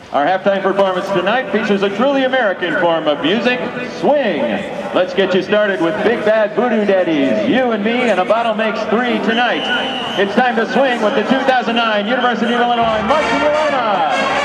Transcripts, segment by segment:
Our halftime performance tonight features a truly American form of music, swing. Let's get you started with Big Bad Voodoo Daddies, You and Me, and a Bottle Makes Three tonight. It's time to swing with the 2009 University of Illinois Marching Illini.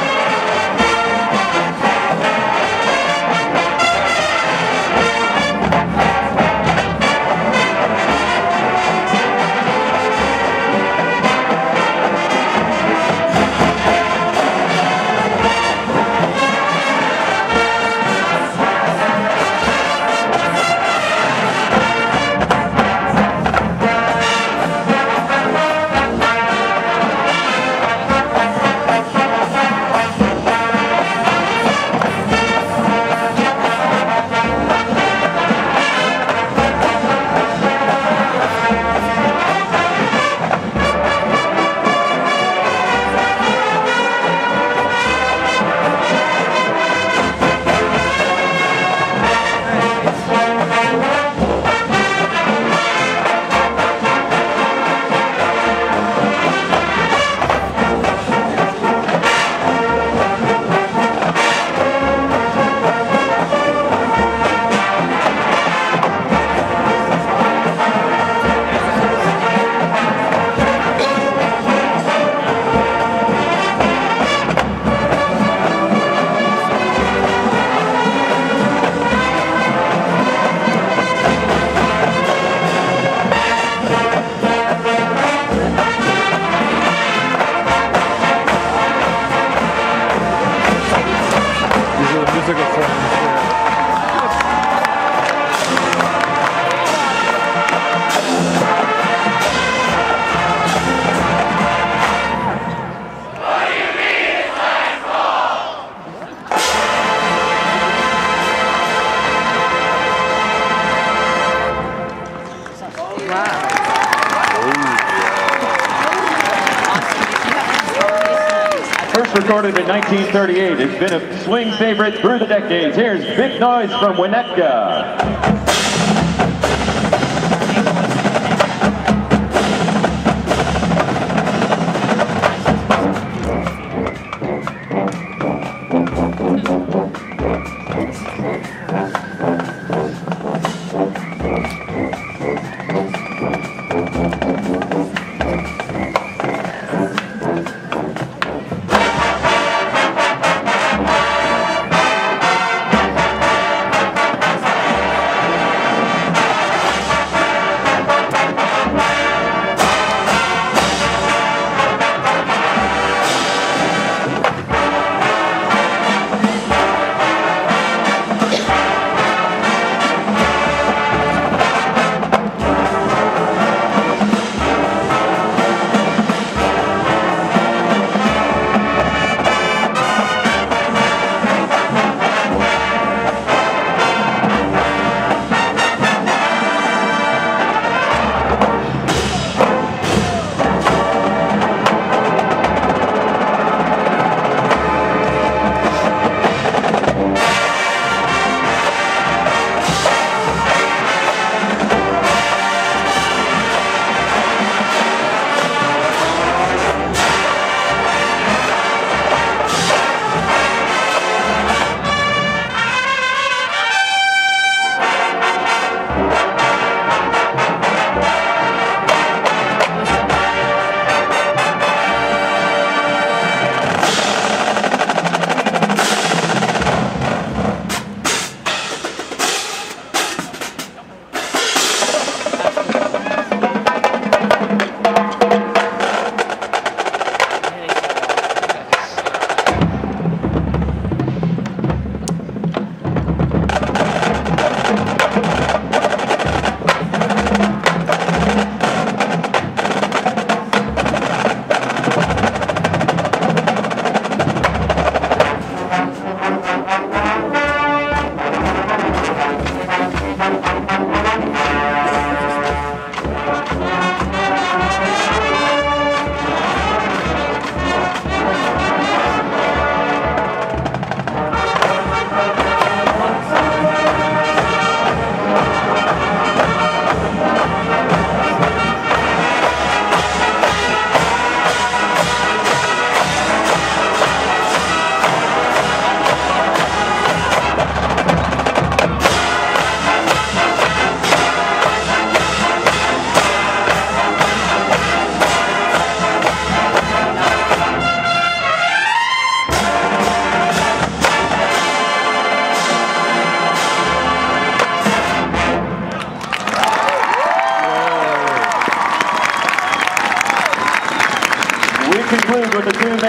First recorded in 1938, it's been a swing favorite through the decades. Here's Big Noise from Winnetka.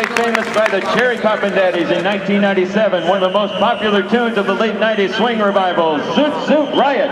made famous by the Cherry Poppin' Daddies in 1997, one of the most popular tunes of the late 90s swing revival, Zoot Zoot Riot.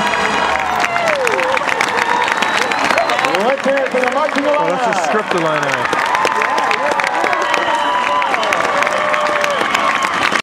Oh, let's just script the line out.